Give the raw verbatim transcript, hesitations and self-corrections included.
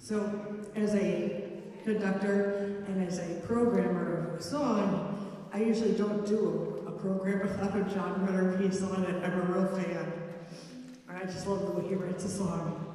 So as a conductor and as a programmer of a song, I usually don't do a, a program without a John Ritter piece on it. I'm a real fan. I just love the way he writes a song.